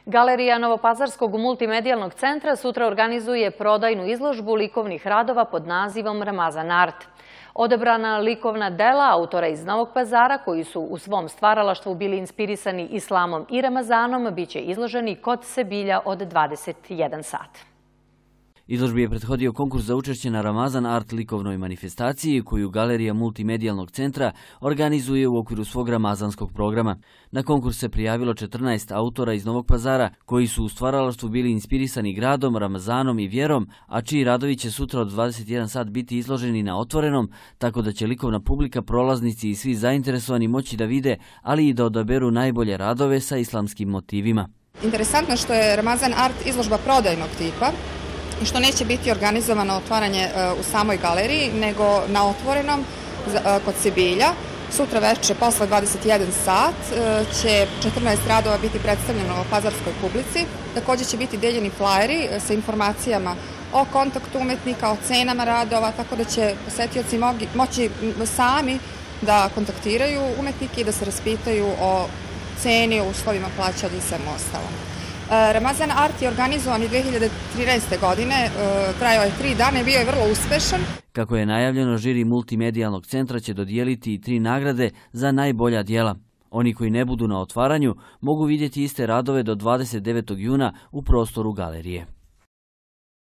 Galerija Novopazarskog multimedijalnog centra sutra organizuje prodajnu izložbu likovnih radova pod nazivom Ramazan Art. Odabrana likovna dela autora iz Novog Pazara, koji su u svom stvaralaštvu bili inspirisani islamom i Ramazanom, biće izloženi kod Sebilja od 21 sat. Izložbi je prethodio konkurs za učešće na Ramazan Art likovnoj manifestaciji koju Galerija multimedijalnog centra organizuje u okviru svog ramazanskog programa. Na konkurs se prijavilo 14 autora iz Novog Pazara koji su u stvaralaštvu bili inspirisani gradom, Ramazanom i vjerom, a čiji radovi će sutra od 21 sat biti izloženi na otvorenom, tako da će likovna publika, prolaznici i svi zainteresovani moći da vide, ali i da odaberu najbolje radove sa islamskim motivima. Interesantno što je Ramazan Art izložba prodajnog tipa i što neće biti organizovano otvaranje u samoj galeriji, nego na otvorenom kod Sebilja. Sutra večer, posle 21 sat, će 14 radova biti predstavljeno novopazarskoj publici. Također će biti deljeni flajeri sa informacijama o kontaktu umetnika, o cenama radova, tako da će posetioci moći sami da kontaktiraju umetnike i da se raspitaju o ceni, o uslovima plaćanja i svemu ostalom. Ramazan Art je organizovan i 2013. godine, trajao je 3 dana i bio je vrlo uspešan. Kako je najavljeno, žiri multimedijalnog centra će dodijeliti i 3 nagrade za najbolja djela. Oni koji ne budu na otvaranju mogu vidjeti iste radove do 29. juna u prostoru galerije.